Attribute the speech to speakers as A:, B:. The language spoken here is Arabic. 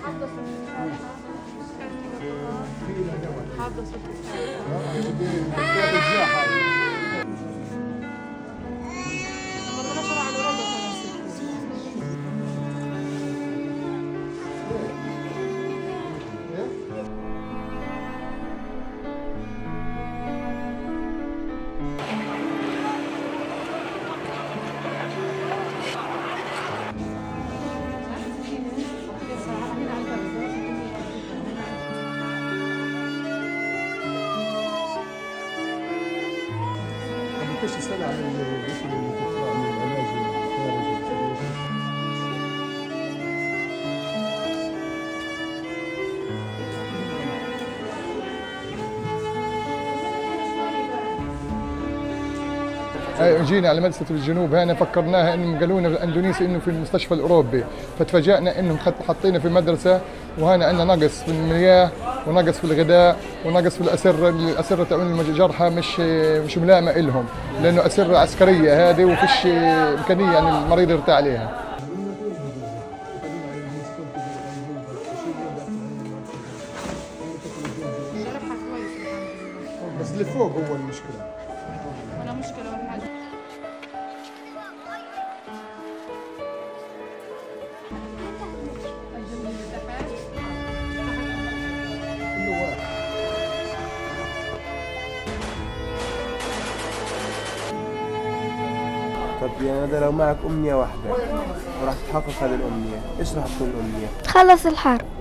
A: حافظة صوت
B: كيش تسأل عن الرسل اللي تطلع من العلاج الخارجي؟ جينا على مدرسة الجنوب هنا، فكرناها انهم قالوا لنا بالاندونيسي انه في المستشفى الاوروبي، فتفاجأنا انهم حاطينا في مدرسة وهنا عندنا نقص في المياه ونقص في الغذاء ونقص في الأسرة تاعون الجرحى مش ملائمة لهم، لأنه أسرة عسكرية هذه وفيش إمكانية يعني المريض يرتاح عليها. بس اللي فوق هو المشكلة.
A: ولا مشكلة ولا حاجة.
C: طب يعني هذا لو معك أمنية واحدة وراح تحقق هذه الأمنية، إيش راح تكون الأمنية؟
D: تخلص الحرب.